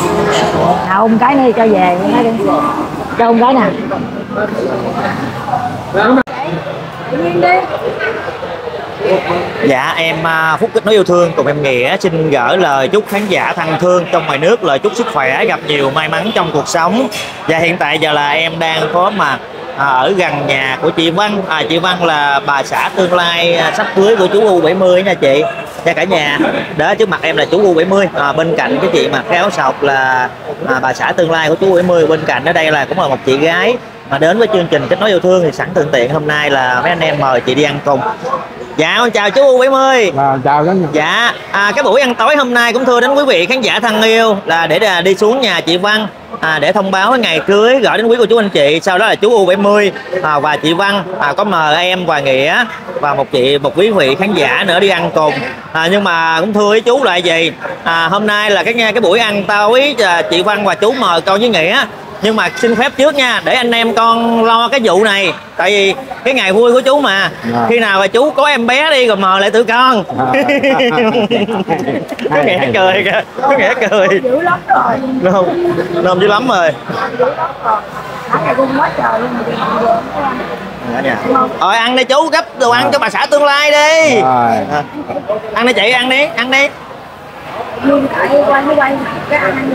Ôm cái này cho về, nói đi. Cho ôm cái nè. Dạ em Phúc kết nối yêu thương cùng em Nghĩa xin gửi lời chúc khán giả thân thương trong ngoài nước, lời chúc sức khỏe, gặp nhiều may mắn trong cuộc sống. Và hiện tại giờ là em đang có mặt ở gần nhà của chị Văn. Chị Văn là bà xã tương lai sắp cưới của chú U70 nha chị. Cho cả nhà. Đó, trước mặt em là chú U70, bên cạnh cái chị mặc cái áo sọc là bà xã tương lai của chú U70. Bên cạnh ở đây là cũng là một chị gái mà đến với chương trình kết nối yêu thương, thì sẵn thuận tiện hôm nay là mấy anh em mời chị đi ăn cùng. Dạ con chào chú U70. Chào các nhà. Dạ cái buổi ăn tối hôm nay cũng thưa đến quý vị khán giả thân yêu là để đi xuống nhà chị Văn để thông báo cái ngày cưới gửi đến quý cô chú anh chị. Sau đó là chú U70 và chị Văn có mời em và Nghĩa và một quý vị khán giả nữa đi ăn cùng. Nhưng mà cũng thưa với chú là gì, hôm nay là cái buổi ăn tối chị Văn và chú mời con với Nghĩa. Nhưng mà xin phép trước nha, để anh em con lo cái vụ này. Tại vì cái ngày vui của chú mà. Khi nào mà chú có em bé đi rồi mời lại tụi con. Có Nghĩa cười kìa. Có Nghĩa cười. Dữ lắm rồi. Nôm dữ lắm rồi. Dữ lắm rồi. Ăn này cũng quá trời luôn. Rồi ăn đi chú, gấp đồ ăn cho bà xã tương lai đi. Ăn đi chị, ăn đi, ăn đi. Nhưng tại quay cái ăn.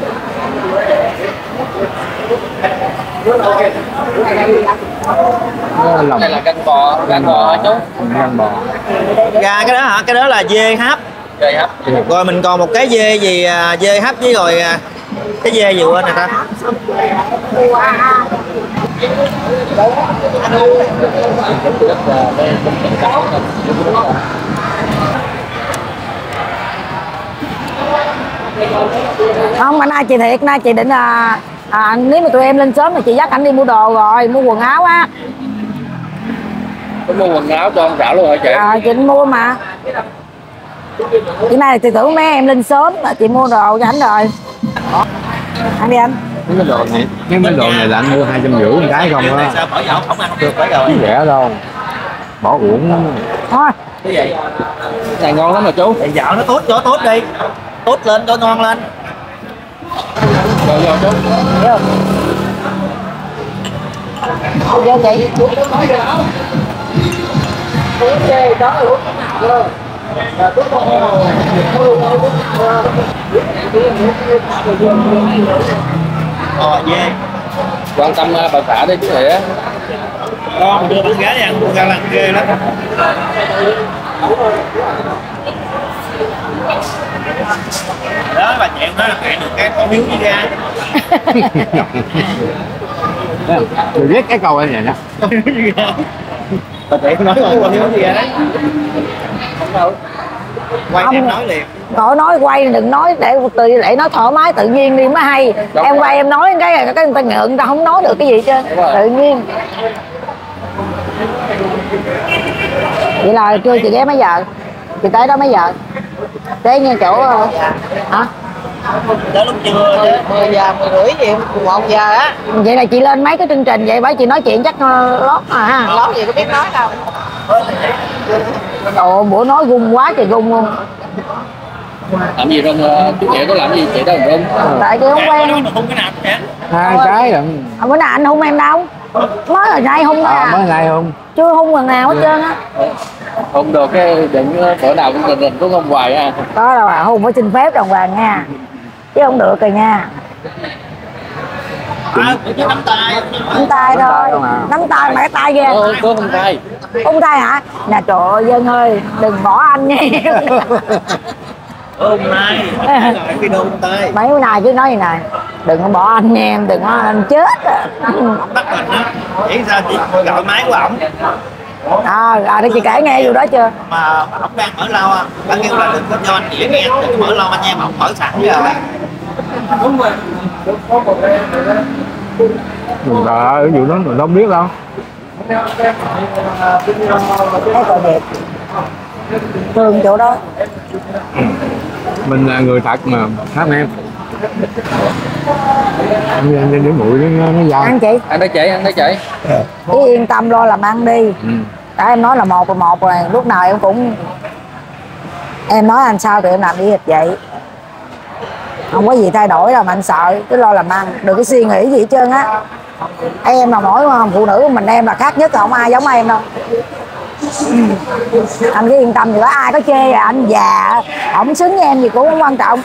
Đây là canh bò hả chú? Canh bò. Gà cái đó hả? Cái đó là dê hấp. Dê hấp. Rồi mình còn một cái dê gì, dê hấp với rồi cái dê gì quên này ta. Không, mà nay chị thiệt, nay chị định nếu mà tụi em lên sớm thì chị dắt anh đi mua đồ rồi, mua quần áo á. Có mua quần áo cho ông Thảo luôn hả chị? Chị định mua mà. Chị nay thì tưởng mấy em lên sớm là chị mua đồ cho anh rồi. Ăn đi anh. Mấy cái đồ này là anh mua 250 một cái không á. Sao bỏ vỏ không ăn không được phải rồi. Không rẻ đâu. Bỏ uổng. Thôi. Cái gì? Này ngon lắm mà chú. Thì vợ nó tốt cho tốt đi. Tốt lên cho ngon lên. Rồi vô chú. Vô chị. Dê. Quan tâm bà xã đi chú Nghĩa. Con đưa con gái đi ăn ga lăng ghê lắm. Đó bà chị nói là hẹn được cái con miếu đi ra. Tôi ghét cái câu em vậy nè. Bà chị nói con miếu đi ra đấy. Không đâu. Quay em nói liền. Cậu nói quay đừng nói để nói thoải mái tự nhiên đi mới hay. Đúng em rồi. Quay em nói cái người ta ngượng, người ta không nói được cái gì chứ. Tự nhiên. Vậy là trưa chị ghé mấy giờ? Chị tới đó mấy giờ? Tới như chỗ hả? Tới lúc trưa 10 giờ, 10 rưỡi gì, 1 giờ á. Vậy là chị lên mấy cái chương trình vậy bởi chị nói chuyện chắc lót mà ha. Lót gì có biết nói đâu. Ồ, bữa nói gung quá trời gung luôn. Làm gì rung, chú Nghĩa có làm gì chị đâu rung. Tại chị không quen. hung cái nào cũng vậy. 2 cái rồi. Bữa nào anh hung em đâu? Mới rồi nay hung thôi Mới nay hung. Chưa hung lần nào hết trơn á. Hung được cái đừng bữa nào cũng rình cũng không hoài ha. Có đâu à, hung phải xin phép đàng hoàng nha. Chứ không được rồi nha. Nắm tay. Nắm tay thôi. Nắm tay mà cái tay ghê. Có hung tay. Hung tay hả? Nè trời ơi Dân ơi, đừng bỏ anh nha. Hung tay. Cái đồ hung tay. Mấy bữa nay chứ nói gì này. Đừng có bỏ anh nha em, đừng có anh chết. Bắt mình á. Chỉ sao chị gọi máy của ổng. Để chị kể nghe vụ đó chưa? Mà ổng đang mở lâu à. Bạn kêu là đừng có cho anh Nghĩa nghe, đừng có mở lâu anh em, ổng mở sẵn rồi. Đúng rồi. Trời ơi, vụ đó mình không biết đâu. Thấy tội nghiệp. Thương chỗ đó. Mình là người thật mà, hát em. Ăn đi mũi nó dai. Ăn chị. Ăn đó chị, ăn đó chị. Cứ yên tâm lo làm ăn đi. Đã em nói là một rồi, lúc nào em cũng em nói anh sao thì em làm y hệt vậy. Không có gì thay đổi đâu mà anh sợ, cứ lo làm ăn, đừng có suy nghĩ gì hết trơn á. Em là mỗi phụ nữ của mình em là khác nhất, không ai giống em đâu. Anh cứ yên tâm, thì có ai có chê anh già không xứng với em gì cũng không quan trọng.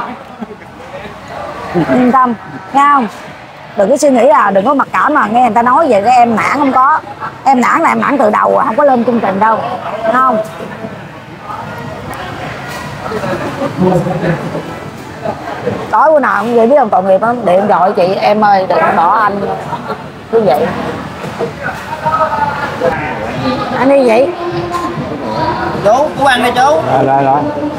Yên tâm nghe không, đừng có suy nghĩ đừng có mặc cảm mà nghe người ta nói vậy cái em nản, không có. Em nản là em nản từ đầu, không có lên chương trình đâu, đúng không? Tối bữa nào cũng vậy, biết không, tội nghiệp lắm, điện gọi chị em ơi đừng bỏ anh cứ vậy. Anh đi vậy Chú ăn đi chú. Rồi.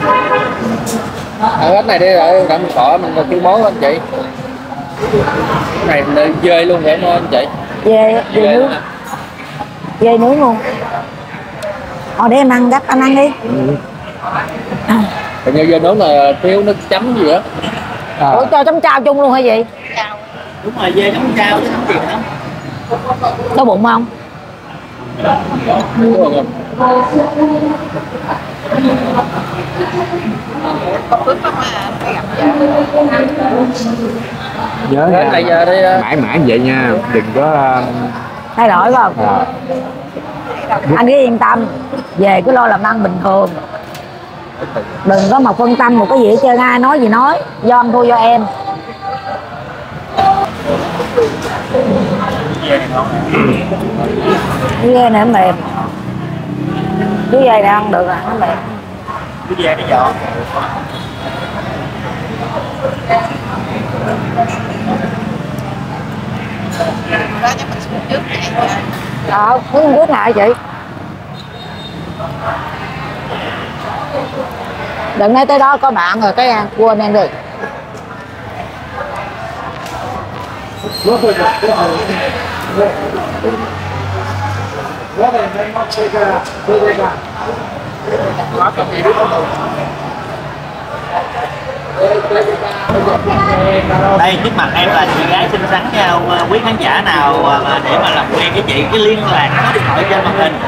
Ở cái này đi rồi đặng sợ mình kêu món anh chị. Cái này dê luôn vậy anh chị. Dê nướng. Dê nướng luôn. Để em ăn, anh ăn đi. Hình như dê nướng là thiếu nước chấm gì á. Ủa cho chấm chao chung luôn hay gì? Đúng rồi, dê chấm chao chứ không tiền lắm. Đau bụng không? Đúng rồi. Nhớ nha, Bây giờ đi mãi mãi vậy nha, đừng có Thay đổi không? Anh cứ yên tâm, về cứ lo làm ăn bình thường, đừng có mà phân tâm một cái gì hết trơn, ai nói gì nói, do anh thua do em. Cái dê này nó mềm, cái dê này ăn được rồi, nó mềm. Cái dê nó giòn. Đó chắc mình xuống trước vậy. Hướng trước lại chị. Đừng nói tới đó có bạn rồi cái ăn, quên em đi. Đây trước mặt em là chị gái xinh xắn nha, quý khán giả nào mà để mà làm quen với chị cái liên lạc số điện thoại trên màn hình.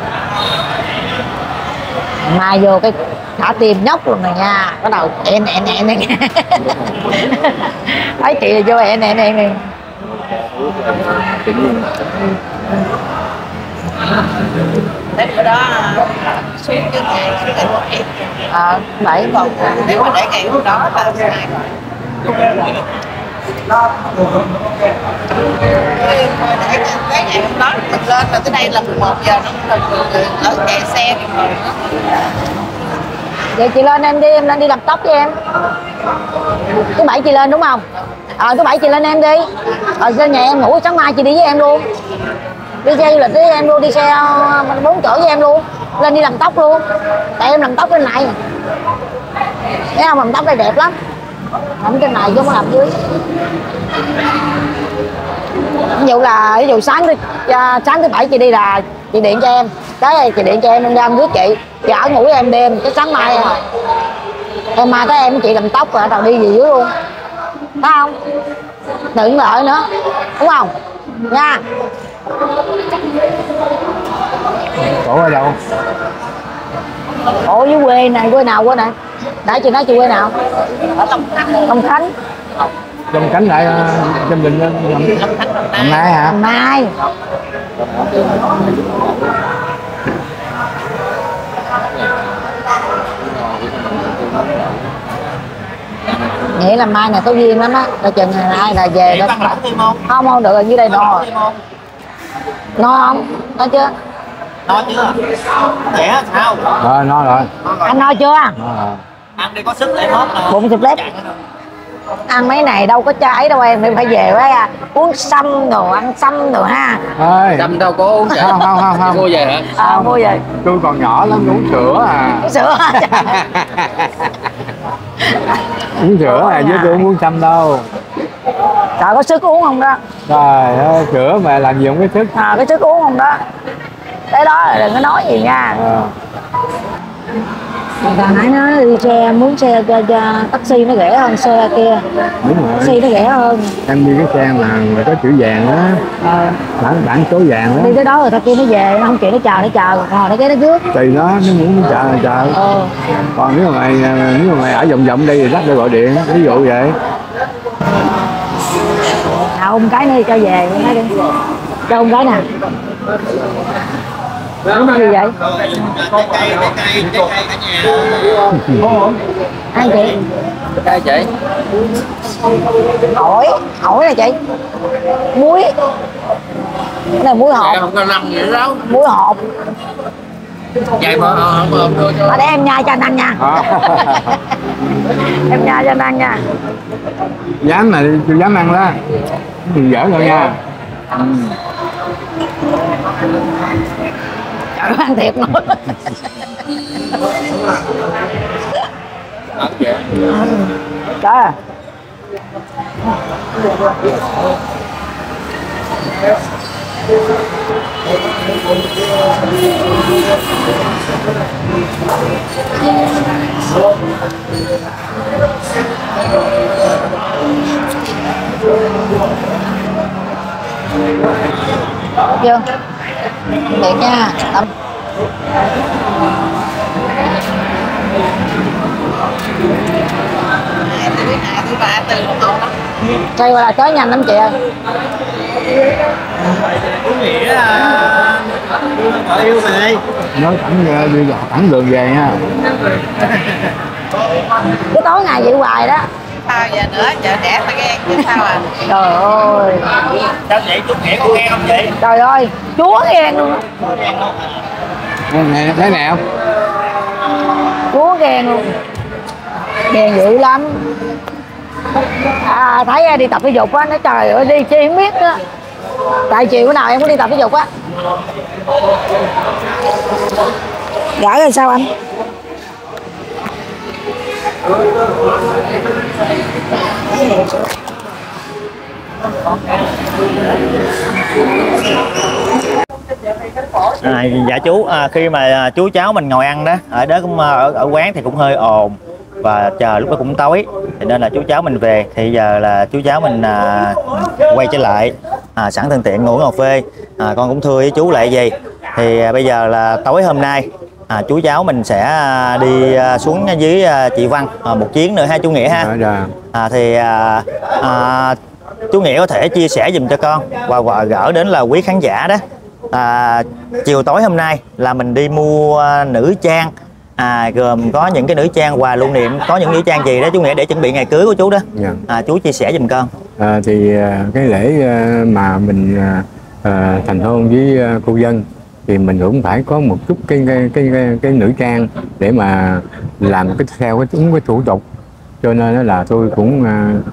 Mai vô cái thả tim nhóc luôn rồi nha, bắt đầu em thấy chị là vô em. Thế bữa đó xuống trước ngày 7. còn nếu mà để ngày hôm đó là sai rồi. Để ngày hôm đó mình lên là tới đây là 11 giờ nó lỡ chạy xe rồi. Vậy chị lên em lên đi làm tóc với em. Thứ Bảy chị lên đúng không? Thứ Bảy chị lên em đi. Trên nhà em ngủ, sáng mai chị đi với em luôn. Đi xe du lịch với em luôn, đi xe 4 chỗ với em luôn. Lên đi làm tóc luôn. Tại em làm tóc trên này. Thấy không, làm tóc đây đẹp lắm. Làm trên này chứ không có làm dưới. Ví dụ sáng thứ Bảy chị đi là chị điện cho em. Cái chị điện cho em ra em rước chị. Chị ở ngủ với em đêm, cái sáng mai em mai tới em với chị làm tóc rồi tao đi về dưới luôn. Thấy không? Đừng lợi nữa. Đúng không? Nha. cổ ở đâu? Ở dưới quê này, quê nào quê này? Nãy chị nói chị quê nào? Ở Long Khánh. Long Khánh. Trong cánh lại trong đình hôm nay hả? Hôm nay. Nghĩ là mai này có duyên lắm á, là chừng ngày nay là về đó. Ăn lẩu thêm không? Không được rồi, dưới đây no rồi. No không? No chưa? No chưa? Khỏe sao? Rồi no rồi. Anh no chưa? No rồi. Ăn đi có sức để hết nè. Bụng sụp lép. Ăn mấy này đâu có trái đâu em phải về với uống sâm đồ, ăn sâm đồ ha. Ơi. Đâm đâu có uống chả. Không. Mua về hả? Mua về. Tôi còn nhỏ lắm uống sữa à. Uống sữa. Uống sữa à chứ tôi không uống sâm đâu. Trời có sức uống không đó? Trời ơi, sữa mà làm gì không có sức. Cái sức uống không đó. Cái đó là đừng có nói gì nha. Thằng nãy nó đi xe, mướn xe cho taxi nó rẻ hơn xe kia. Đúng rồi. Taxi nó rẻ hơn. Em đi cái xe mà có chữ vàng đó, bản số vàng đó. Đi tới đó rồi ta kia nó về, nó không chịu, nó chờ, còn nó cái nó rước. Tùy nó muốn chờ. Còn nếu mà mày ở vòng vòng đây thì lát để gọi điện, ví dụ vậy. Ôm cái nữa cho về, nói đi. Cho ôm cái nè. Đúng gì vậy? Trái cây cả nhà. Ai chị? Cái chị Ổi nè chị. Muối. Cái này muối hộp. không có năm vậy đâu. Muối hộp. Vậy mà không đưa cho. Để em nhai cho anh ăn nha. Em nhai cho anh ăn nha. Dám này, tôi dám ăn đó. Đừng giỡn rồi nha. Trời ơi, ăn thiệt nữa. Trời ơi. Chưa? Đẹp nha. Tâm. Thứ ba từ không lắm. Xoay qua là tới nhanh lắm chị ơi. Có nghĩa vợ yêu mày. Nói thẳng đường về nha. Cái tối ngày vậy hoài đó. Sao giờ nữa, chợ trẻ ta ghen chứ sao à? Trời ơi. Sao vậy chú Nghĩa con nghe không chị? Trời ơi, chúa ghen luôn. Nè, thấy nè. Chúa ghen luôn. Ghen dữ lắm. Thấy đi tập thể dục á, nó trời ơi đi chi không biết á. Tại chiều bữa nào em cũng đi tập thể dục á. Gỡ rồi sao anh? Dạ chú, khi mà chú cháu mình ngồi ăn đó, ở đó cũng ở quán thì cũng hơi ồn và chờ lúc đó cũng tối, thì nên là chú cháu mình về, thì giờ là chú cháu mình quay trở lại, sẵn thân tiện ngủ cà phê, con cũng thưa với chú lại gì, thì bây giờ là tối hôm nay chú cháu mình sẽ đi xuống dưới chị Văn một chuyến nữa ha chú Nghĩa ha. Thì chú Nghĩa có thể chia sẻ dùm cho con và gửi đến là quý khán giả đó. Chiều tối hôm nay là mình đi mua nữ trang, gồm có những cái nữ trang quà lưu niệm, có những nữ trang gì đó chú Nghĩa để chuẩn bị ngày cưới của chú đó. Chú chia sẻ giùm con. Thì cái lễ mà mình thành hôn với cô Dân thì mình cũng phải có một chút cái nữ trang để mà làm theo cái thủ tục, cho nên là tôi cũng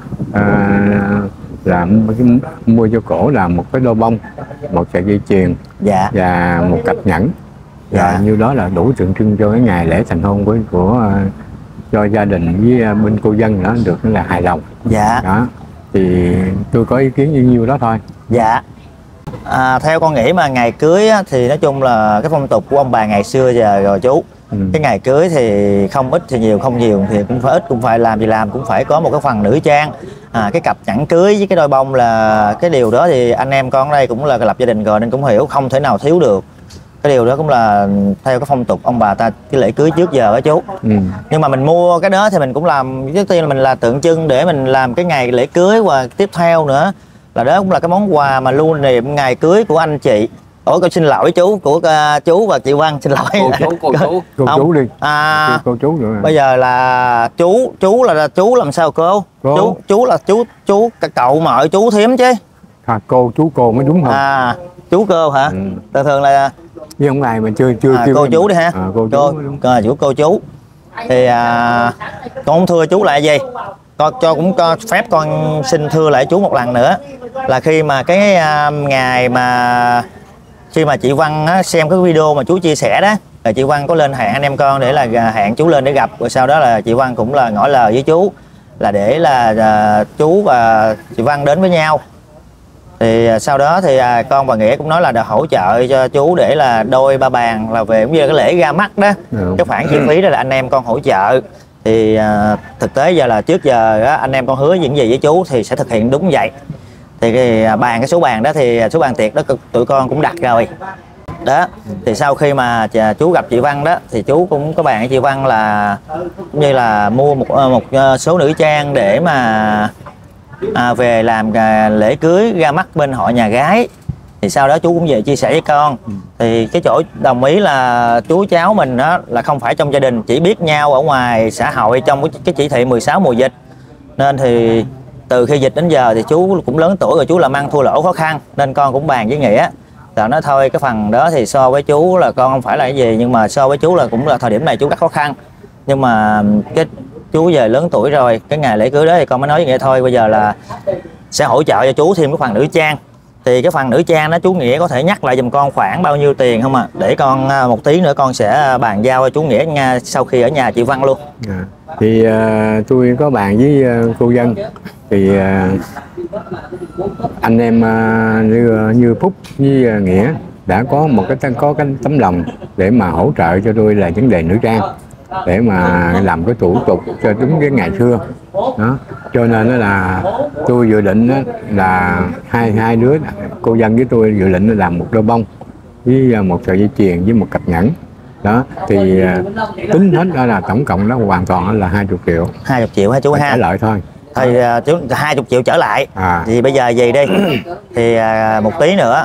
làm mua cho cổ là một cái đôi bông, một sợi dây chuyền, dạ, và một cặp nhẫn, và như đó là đủ tượng trưng cho cái ngày lễ thành hôn của cho gia đình với bên cô Dân nó được là hài lòng. Dạ. Đó thì tôi có ý kiến như nhiêu đó thôi. Dạ. Theo con nghĩ mà ngày cưới á, thì nói chung là cái phong tục của ông bà ngày xưa giờ rồi chú. Cái ngày cưới thì không ít thì nhiều, không nhiều thì cũng phải ít, cũng phải làm gì làm cũng phải có một cái phần nữ trang. Cái cặp nhẫn cưới với cái đôi bông là cái điều đó thì anh em con ở đây cũng là lập gia đình rồi nên cũng hiểu, không thể nào thiếu được. Cái điều đó cũng là theo cái phong tục ông bà ta, cái lễ cưới trước giờ đó chú. Nhưng mà mình mua cái đó thì mình cũng làm, trước tiên là mình là tượng trưng để mình làm cái ngày lễ cưới, và tiếp theo nữa là đó cũng là cái món quà mà lưu niệm ngày cưới của anh chị. Con xin lỗi chú, của chú và chị Văn, xin lỗi. Cô chú đi. Cô chú nữa. Bây giờ là chú là chú làm sao cô? Chú là chú cậu mợ chú thím chứ. Cô mới đúng không? Chú cô hả? Thường thường là với ông này mình chưa cô chú đi ha. Cô chú. Thì con không thưa chú lại gì. Con cũng cho phép con xin thưa lại chú một lần nữa, là khi mà cái ngày mà khi mà chị Văn xem cái video mà chú chia sẻ đó, là chị Văn có lên hẹn anh em con để là hẹn chú lên để gặp, rồi sau đó là chị Văn cũng là ngỏ lời với chú là để là chú và chị Văn đến với nhau. Thì sau đó thì con và Nghĩa cũng nói là đã hỗ trợ cho chú để là đôi ba bàn, là về cũng như là cái lễ ra mắt đó, cái khoản chi phí đó là anh em con hỗ trợ. Thì thực tế giờ là trước giờ đó, anh em con hứa những gì với chú thì sẽ thực hiện đúng vậy. Thì cái số bàn đó thì số bàn tiệc đó tụi con cũng đặt rồi đó. Thì sau khi mà chú gặp chị Văn đó thì chú cũng có bàn với chị Văn là cũng như là mua một số nữ trang để mà về làm lễ cưới ra mắt bên họ nhà gái. Thì sau đó chú cũng về chia sẻ với con. Thì cái chỗ đồng ý là chú cháu mình đó là không phải trong gia đình, chỉ biết nhau ở ngoài xã hội trong cái chỉ thị 16 mùa dịch. Nên thì từ khi dịch đến giờ thì chú cũng lớn tuổi rồi, chú làm ăn thua lỗ khó khăn, nên con cũng bàn với Nghĩa là nói thôi cái phần đó thì so với chú là con không phải là cái gì, nhưng mà so với chú là cũng là thời điểm này chú rất khó khăn. Nhưng mà cái chú về lớn tuổi rồi, cái ngày lễ cưới đó thì con mới nói với Nghĩa thôi bây giờ là sẽ hỗ trợ cho chú thêm cái phần nữ trang. Thì cái phần nữ trang đó chú Nghĩa có thể nhắc lại giùm con khoảng bao nhiêu tiền không ạ? Để con một tí nữa con sẽ bàn giao cho chú Nghĩa nha, sau khi ở nhà chị Văn luôn. Thì tôi có bàn với cô Dân. Thì anh em như Phúc với Nghĩa đã có một cái tấm lòng để mà hỗ trợ cho tôi là vấn đề nữ trang, để mà làm cái thủ tục cho đúng cái ngày xưa đó. Cho nên đó là tôi dự định là hai đứa, cô Dân với tôi dự định là làm một đôi bông với một sợi dây chuyền với một cặp nhẫn đó. Thì tính hết đó là tổng cộng đó hoàn toàn là 20 triệu. 20 triệu hả chú ha? Trả lợi thôi. Thì chú 20 triệu trở lại. Thì bây giờ gì đi thì một tí nữa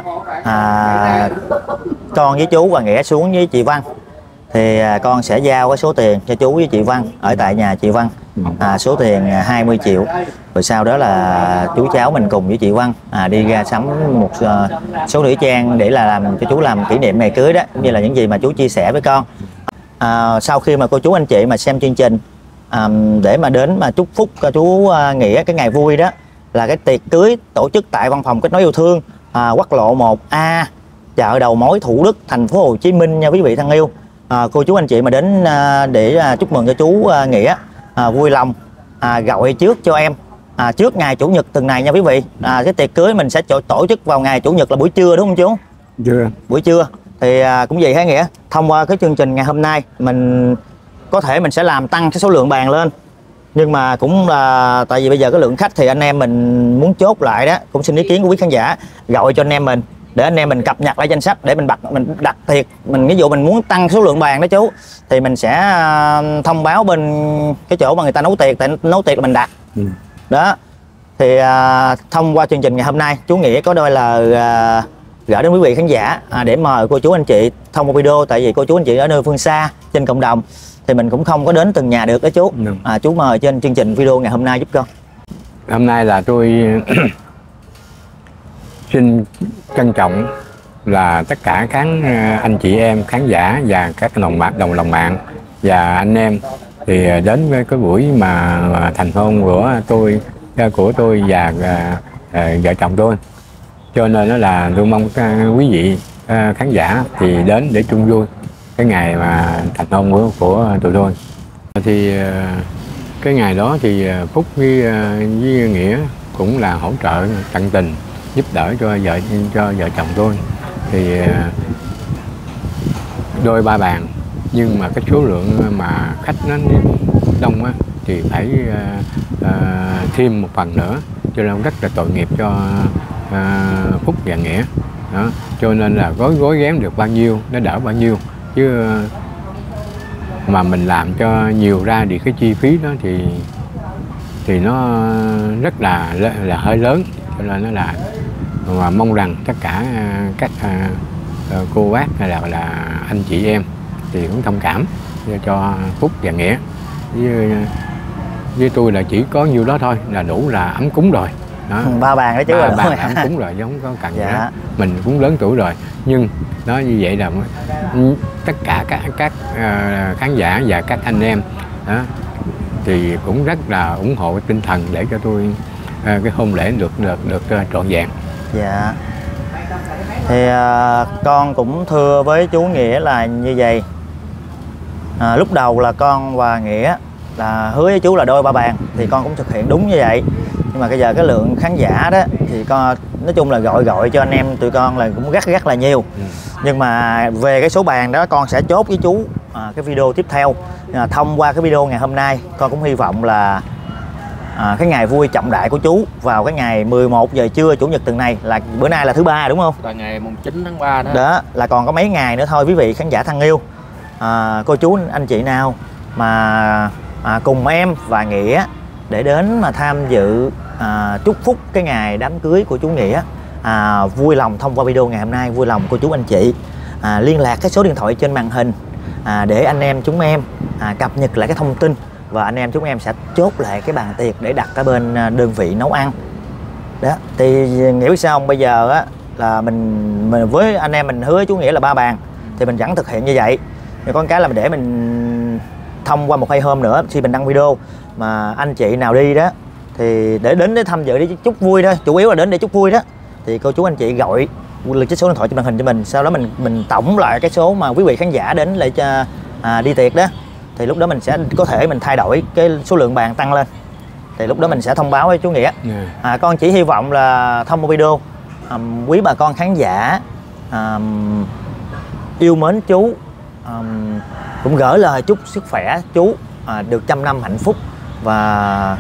con với chú và Nghĩa xuống với chị Văn thì con sẽ giao cái số tiền cho chú với chị Văn ở tại nhà chị Văn, số tiền 20 triệu. Rồi sau đó là chú cháu mình cùng với chị Văn đi ra sắm một số nữ trang để là làm cho chú làm kỷ niệm ngày cưới đó, cũng như là những gì mà chú chia sẻ với con. Sau khi mà cô chú anh chị mà xem chương trình để mà đến mà chúc phúc cho chú Nghĩa cái ngày vui đó, là cái tiệc cưới tổ chức tại văn phòng Kết Nối Yêu Thương, Quốc lộ 1A, chợ đầu mối Thủ Đức, thành phố Hồ Chí Minh nha quý vị thân yêu. Cô chú anh chị mà đến để chúc mừng cho chú Nghĩa vui lòng gọi trước cho em trước ngày Chủ nhật tuần này nha quý vị. Cái tiệc cưới mình sẽ tổ chức vào ngày Chủ nhật là buổi trưa đúng không chú? Trưa. Buổi trưa thì cũng vậy hả Nghĩa? Thông qua cái chương trình ngày hôm nay mình có thể mình sẽ làm tăng cái số lượng bàn lên, nhưng mà cũng là tại vì bây giờ cái lượng khách thì anh em mình muốn chốt lại đó, cũng xin ý kiến của quý khán giả gọi cho anh em mình để anh em mình cập nhật lại danh sách để mình đặt thiệt. Mình ví dụ mình muốn tăng số lượng bàn đó chú, thì mình sẽ thông báo bên cái chỗ mà người ta nấu tiệc, tại nấu tiệc là mình đặt đó. Thì thông qua chương trình ngày hôm nay chú Nghĩa có đôi lời gửi đến quý vị khán giả để mời cô chú anh chị thông qua video, tại vì cô chú anh chị ở nơi phương xa trên cộng đồng thì mình cũng không có đến từng nhà được đó chú. Chú mời trên chương trình video ngày hôm nay giúp con. Hôm nay là tôi xin trân trọng là tất cả các anh chị em khán giả và các đồng mạng và anh em thì đến với cái buổi mà thành hôn của tôi và vợ chồng tôi. Cho nên đó là tôi mong quý vị khán giả thì đến để chung vui cái ngày mà thành hôn của tụi tôi. Thì cái ngày đó thì Phúc với Nghĩa cũng là hỗ trợ tận tình giúp đỡ cho vợ chồng tôi. Thì đôi ba bàn, nhưng mà cái số lượng mà khách nó đông á, thì phải thêm một phần nữa, cho nên rất là tội nghiệp cho Phúc và Nghĩa đó. Cho nên là gói ghém được bao nhiêu nó đỡ bao nhiêu, chứ mà mình làm cho nhiều ra thì cái chi phí đó thì nó rất là hơi lớn. Cho nên nó là mà mong rằng tất cả các cô bác hay là anh chị em thì cũng thông cảm cho Phúc và Nghĩa. Với tôi là chỉ có nhiêu đó thôi là đủ là ấm cúng rồi đó. Ba bàn đó chứ. Ba bàn ấm cúng rồi, không có cần gì hết. Mình cũng lớn tuổi rồi, nhưng đó như vậy là tất cả các khán giả và các anh em đó thì cũng rất là ủng hộ tinh thần để cho tôi cái hôn lễ được trọn vẹn. Dạ. Thì con cũng thưa với chú Nghĩa là như vậy. Lúc đầu là con và Nghĩa là hứa với chú là đôi ba bàn, thì con cũng thực hiện đúng như vậy. Nhưng mà bây giờ cái lượng khán giả đó thì con nói chung là gọi cho anh em tụi con là cũng rất là nhiều. Nhưng mà về cái số bàn đó con sẽ chốt với chú cái video tiếp theo. Thông qua cái video ngày hôm nay con cũng hy vọng là cái ngày vui trọng đại của chú vào cái ngày 11 giờ trưa chủ nhật tuần này, là bữa nay là thứ ba đúng không? Là ngày mùng 9 tháng 3 đó. Đó là còn có mấy ngày nữa thôi quý vị khán giả thân yêu. Cô chú anh chị nào mà cùng em và Nghĩa để đến mà tham dự chúc phúc cái ngày đám cưới của chú Nghĩa, vui lòng thông qua video ngày hôm nay, vui lòng cô chú anh chị liên lạc cái số điện thoại trên màn hình để anh em chúng em cập nhật lại cái thông tin, và anh em chúng em sẽ chốt lại cái bàn tiệc để đặt ở bên đơn vị nấu ăn. Đó thì Nghĩa biết sao không, bây giờ á là mình với anh em mình hứa với chú Nghĩa là 3 bàn thì mình vẫn thực hiện như vậy. Nhưng có cái là để mình thông qua một hai hôm nữa khi mình đăng video mà anh chị nào đi đó thì để đến để tham dự để chúc vui thôi, chủ yếu là đến để chúc vui đó, thì cô chú anh chị gọi cái số điện thoại trên màn hình cho mình, sau đó mình tổng lại cái số mà quý vị khán giả đến để cho đi tiệc đó, thì lúc đó mình sẽ có thể mình thay đổi cái số lượng bàn tăng lên, thì lúc đó mình sẽ thông báo với chú Nghĩa. Con chỉ hy vọng là thông qua video quý bà con khán giả yêu mến chú, cũng gửi lời chúc sức khỏe chú được trăm năm hạnh phúc, và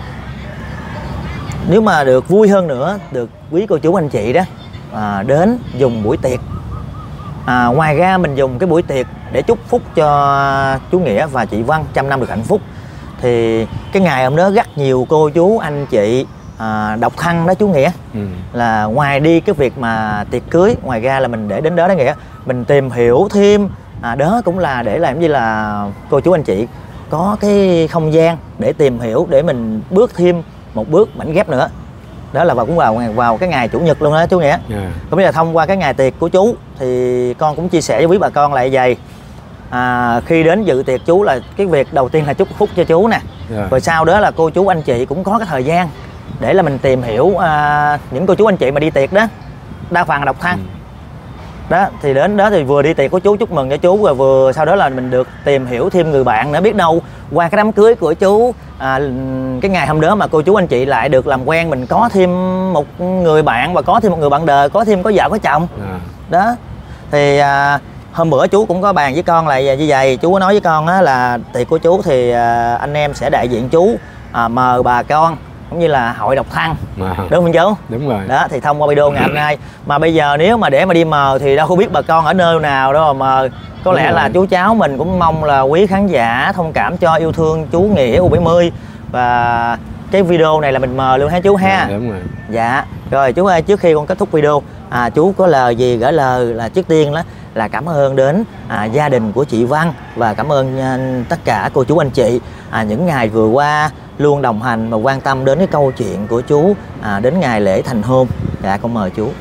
nếu mà được vui hơn nữa được quý cô chú anh chị đó đến dùng buổi tiệc. Ngoài ra mình dùng cái buổi tiệc để chúc phúc cho chú Nghĩa và chị Văn trăm năm được hạnh phúc, thì cái ngày hôm đó rất nhiều cô chú anh chị độc thân đó chú Nghĩa, là ngoài đi cái việc mà tiệc cưới, ngoài ra là mình để đến đó đó Nghĩa, mình tìm hiểu thêm đó cũng là để làm gì là cô chú anh chị có cái không gian để tìm hiểu, để mình bước thêm một bước mảnh ghép nữa. Đó là cũng vào cái ngày chủ nhật luôn đó chú Nghĩa. Cũng như là thông qua cái ngày tiệc của chú thì con cũng chia sẻ với quý bà con lại vậy. Khi đến dự tiệc chú là cái việc đầu tiên là chúc phúc cho chú nè, rồi sau đó là cô chú anh chị cũng có cái thời gian để là mình tìm hiểu những cô chú anh chị mà đi tiệc đó đa phần là độc thân. Đó thì đến đó thì vừa đi tiệc của chú chúc mừng cho chú, rồi vừa sau đó là mình được tìm hiểu thêm người bạn nữa, biết đâu qua cái đám cưới của chú cái ngày hôm đó mà cô chú anh chị lại được làm quen, mình có thêm một người bạn và có thêm một người bạn đời, có vợ có chồng. Đó thì hôm bữa chú cũng có bàn với con là như vậy, chú có nói với con là tiệc của chú thì anh em sẽ đại diện chú mời bà con cũng như là hội độc thân, đúng không chú? Đúng rồi. Đó thì thông qua video ngày hôm nay, mà bây giờ nếu mà để mà đi mời thì đâu có biết bà con ở nơi nào đâu mà mời. Có lẽ là chú cháu mình cũng mong là quý khán giả thông cảm cho yêu thương chú Nghĩa U70, và cái video này là mình mời luôn hả chú ha? Đúng rồi. Dạ. Rồi chú ơi, trước khi con kết thúc video chú có lời gì gửi lời là trước tiên đó là cảm ơn đến gia đình của chị Văn, và cảm ơn tất cả cô chú anh chị những ngày vừa qua luôn đồng hành và quan tâm đến cái câu chuyện của chú đến ngày lễ thành hôn. Dạ con mời chú.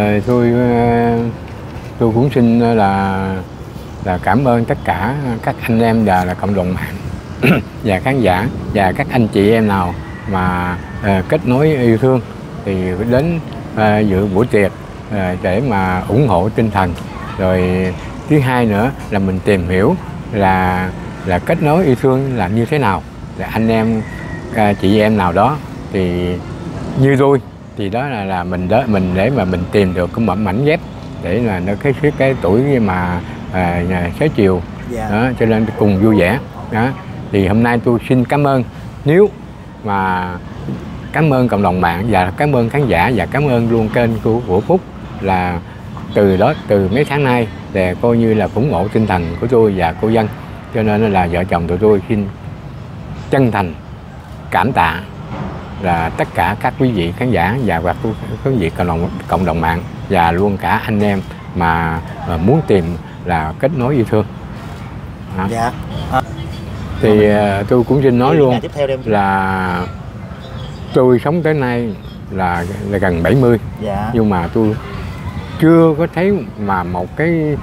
Tôi cũng xin là cảm ơn tất cả các anh em và là cộng đồng mạng và khán giả và các anh chị em nào mà kết nối yêu thương thì đến dự buổi tiệc để mà ủng hộ tinh thần. Rồi thứ hai nữa là mình tìm hiểu là kết nối yêu thương là như thế nào, là anh em chị em nào đó thì như tôi thì đó là mình để mà mình tìm được cái mảnh ghép để là nó cái tuổi mà xế chiều đó, cho nên cùng vui vẻ đó. Thì hôm nay tôi xin cảm ơn, nếu mà cảm ơn cộng đồng mạng và cảm ơn khán giả và cảm ơn luôn kênh của Phúc, là từ mấy tháng nay để coi như là ủng hộ tinh thần của tôi và cô Dân, cho nên là vợ chồng tụi tôi xin chân thành cảm tạ là tất cả các quý vị khán giả và các quý vị cộng đồng mạng và luôn cả anh em mà muốn tìm là kết nối yêu thương. Dạ. Thì tôi cũng xin nói luôn là tôi sống tới nay là gần 70. Dạ. Nhưng mà tôi chưa có thấy mà một cái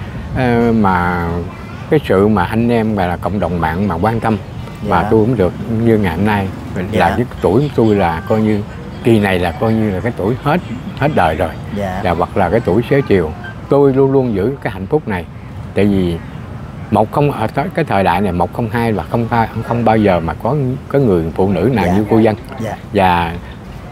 sự mà anh em và là cộng đồng mạng mà quan tâm mà tôi cũng được như ngày hôm nay là cái tuổi của tôi là coi như kỳ này là coi như là cái tuổi hết đời rồi, và hoặc là cái tuổi xế chiều. Tôi luôn luôn giữ cái hạnh phúc này, tại vì ở cái thời đại này 102 và không bao giờ mà có người phụ nữ nào như cô Dân. Và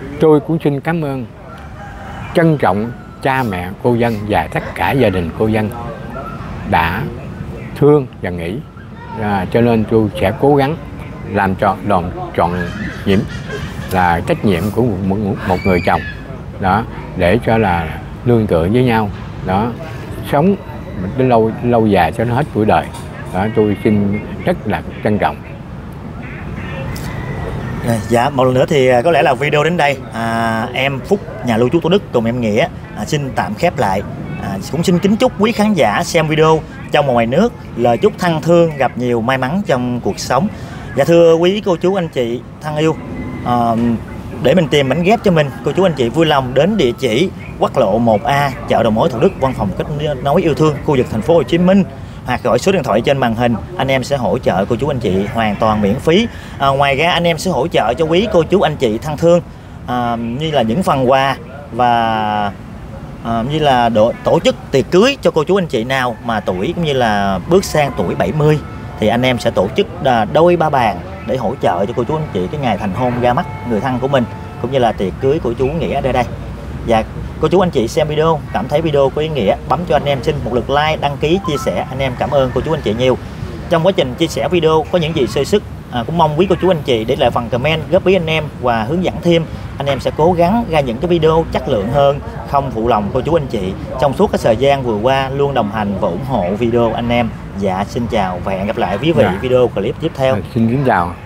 tôi cũng xin cảm ơn, trân trọng cha mẹ cô Dân và tất cả gia đình cô Dân đã thương và nghĩ, cho nên tôi sẽ cố gắng làm cho trọn nhiệm là trách nhiệm của một người chồng đó, để cho là nương tựa với nhau đó, sống đến lâu dài cho nó hết tuổi đời đó. Tôi xin rất là trân trọng. Dạ, một lần nữa thì có lẽ là video đến đây em Phúc, nhà lưu trú Thủ Đức cùng em Nghĩa xin tạm khép lại. Cũng xin kính chúc quý khán giả xem video trong và ngoài nước lời chúc thân thương, gặp nhiều may mắn trong cuộc sống. Dạ thưa quý cô chú anh chị thân yêu, để mình tìm mảnh ghép cho mình, cô chú anh chị vui lòng đến địa chỉ Quốc lộ 1A, chợ đầu mối Thủ Đức, văn phòng kết nối yêu thương khu vực thành phố Hồ Chí Minh, hoặc gọi số điện thoại trên màn hình, anh em sẽ hỗ trợ cô chú anh chị hoàn toàn miễn phí. Ngoài ra anh em sẽ hỗ trợ cho quý cô chú anh chị thân thương như là những phần quà và như là tổ chức tiệc cưới cho cô chú anh chị nào mà tuổi cũng như là bước sang tuổi 70 thì anh em sẽ tổ chức đôi ba bàn để hỗ trợ cho cô chú anh chị cái ngày thành hôn ra mắt người thân của mình, cũng như là tiệc cưới của chú Nghĩa ở đây. Và cô chú anh chị xem video cảm thấy video có ý nghĩa, bấm cho anh em xin một lượt like, đăng ký, chia sẻ, anh em cảm ơn cô chú anh chị nhiều. Trong quá trình chia sẻ video có những gì sơ sức cũng mong quý cô chú anh chị để lại phần comment góp ý anh em và hướng dẫn thêm. Anh em sẽ cố gắng ra những cái video chất lượng hơn, không phụ lòng cô chú anh chị trong suốt cái thời gian vừa qua luôn đồng hành và ủng hộ video anh em. Dạ xin chào và hẹn gặp lại quý vị video clip tiếp theo. Xin kính chào.